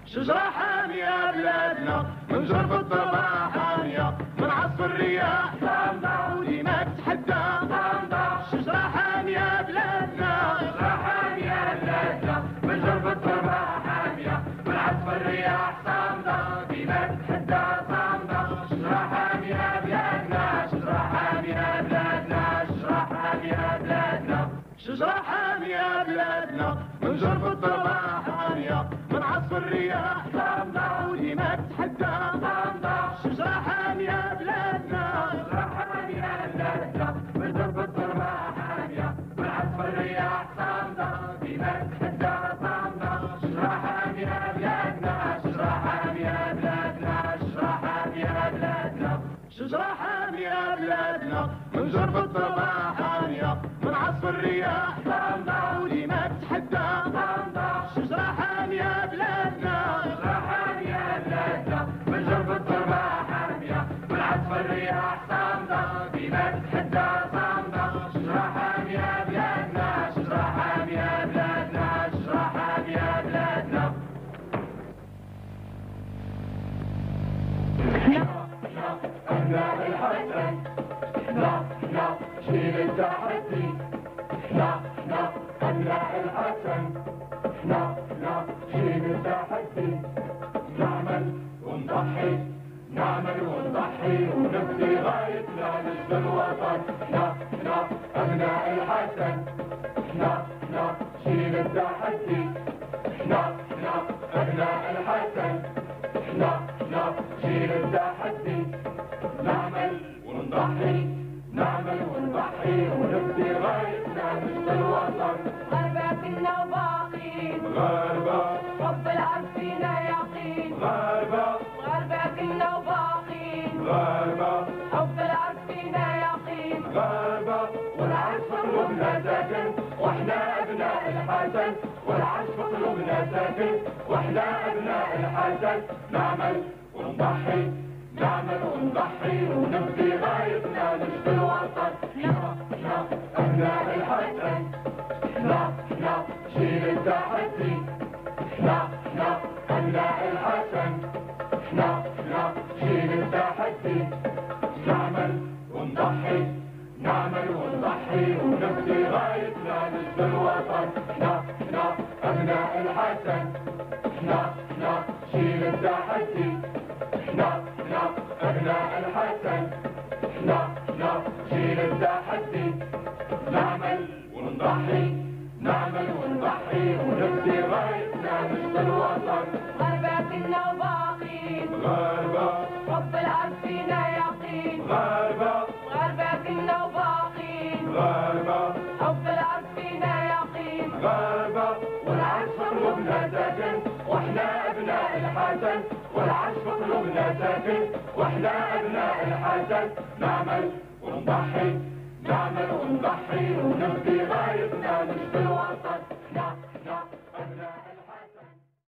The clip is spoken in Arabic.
شجرة حامية بلادنا من جرف التربة حامية من عصف الرياح صامدة وديما تتحدى شجرة حامية بلادنا شجرة حامية بلادنا من جرف التربة حامية من عصف الرياح صامدة ديما تتحدى صامدة شجرة حامية بلادنا شجرة حامية بلادنا شجرة حامية بلادنا شجرة حامية بلادنا من جرف التربة حامية من عصف الرياح صامدة وديما تتحدى صامدة شجرة حامية بلادنا شجرة حامية بلادنا من جرف التربة حامية من عصف الرياح صامدة ديما تتحدى صامدة شجرة حامية بلادنا شجرة حامية بلادنا شجرة حامية بلادنا شجرة حامية بلادنا من جرف التربة حامية من عصف الرياح صامدة وديما تتحدى صامدة شجرة حامية بلادنا شجرة حامية بلادنا من جرف التربة حامية من عصف الرياح صامدة ديما تتحدى صامدة شجرة حامية بلادنا شجرة حامية بلادنا شجرة حامية بلادنا أبناء الحسن احنا جيل التحدي احنا أبناء الحسن احنا جيل التحدي نعمل ونضحي ونبدي غايتنا نجد الوطن احنا أبناء الحسن احنا جيل التحدي احنا أبناء الحسن احنا جيل التحدي نعمل ونضحي ونبدي غايتنا نجد الوطن غربة كنا وباقين غربة حب الأرض فينا يقين غربة كنا وباقين غربة حب الأرض فينا يقين غربة والعرش في قلوبنا ساكن واحنا أبناء الحسن والعرش في قلوبنا ساكن واحنا أبناء الحسن نعمل ونضحي ونبدي غايتنا نجد الوطن احنا أبناء الحسن احنا جيل التحدي احنا أبناء الحسن احنا جيل التحدي نعمل ونضحي ونبدي غايتنا نجد الوطن احنا أبناء الحسن احنا جيل التحدي احنا أبناء الحسن احنا جيل التحدي نعمل ونضحي ونبدي غايتنا نجد الوطن غربة كنا وباقين غربة حب الأرض فينا يقين غربة كنا وباقين غربة حب الأرض فينا يقين غربة والعرش في قلوبنا ساكن واحنا أبناء الحسن والعرش في قلوبنا ساكن واحنا أبناء الحسن نعمل ونضحي ونبدي غايتنا